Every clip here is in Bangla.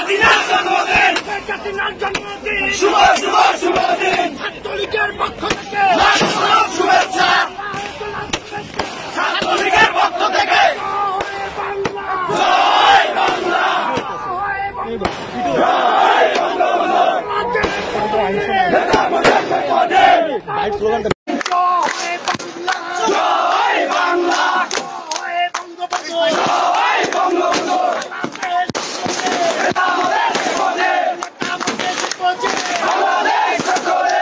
হাসিনার জন্মদিন, শেখ হাসিনার জন্মদিন, শুভ শুভ শুভ দিন, ছাত্রলীগের পক্ষ থেকে লাখ লাখ শুভেচ্ছা, ছাত্রলীগের পক্ষ থেকে জয় বাংলা, জয় বঙ্গবন্ধু, নেতা মুজিবের পথে, জয় বাংলা, জয় বঙ্গবন্ধু, নেতা মুজিবের পথে, বাংলাদেশ চলে,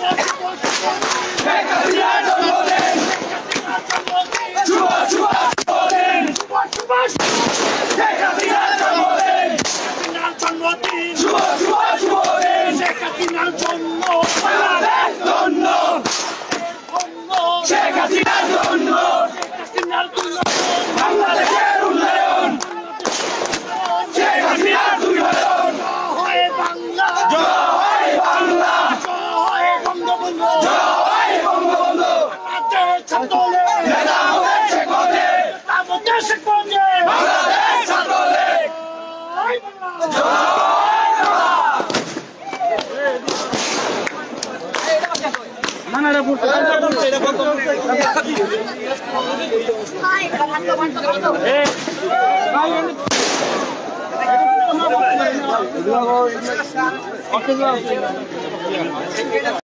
শেখ হাসিনার জন্মদিন, শুভ শুভ শুভ দিন, শেখ হাসিনার জন্মদিন, শুভ শুভ শুভ দিন, শেখ হাসিনার জন্য বাংলাদেশ ধন্য, শেখ হাসিনার জন্য বাংলাদেশের উন্নয়ন, শেখ হাসিনার উন্নয়ন, জয় বাংলা, জয় বাংলা, জয় বঙ্গবন্ধু, জয় বঙ্গবন্ধু, ছাত্রলীগ, নেতা মুজিবের পথে, আমাদের শেখ মুজিব, বাংলাদেশ ছাত্রলীগ, জয় বাংলা। জয় বাংলা। Oke,